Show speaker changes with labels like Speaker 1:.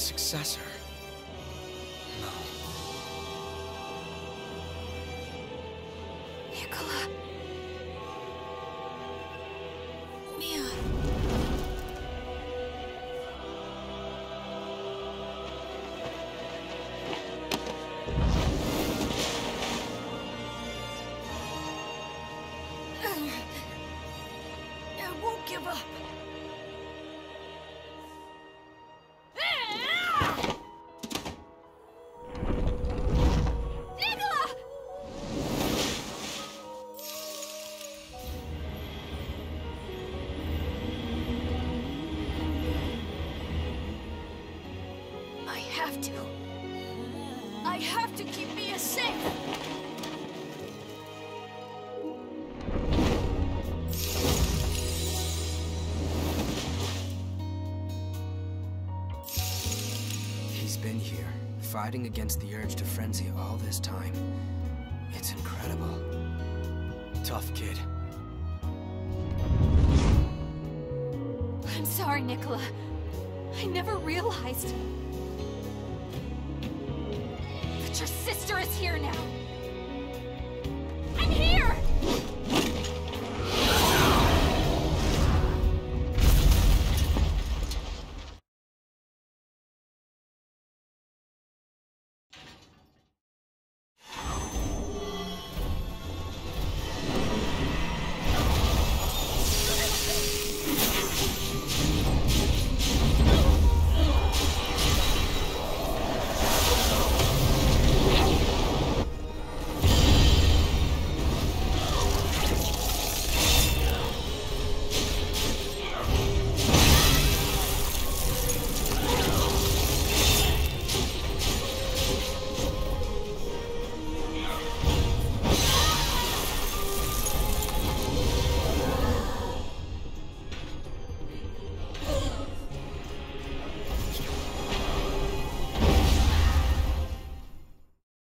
Speaker 1: successor. No.
Speaker 2: Nicola. Mia. I won't give up. I have to keep Mia safe!
Speaker 1: He's been here, fighting against the urge to frenzy all this time. It's incredible. Tough kid.
Speaker 2: I'm sorry, Nicola. I never realized. But your sister is here now.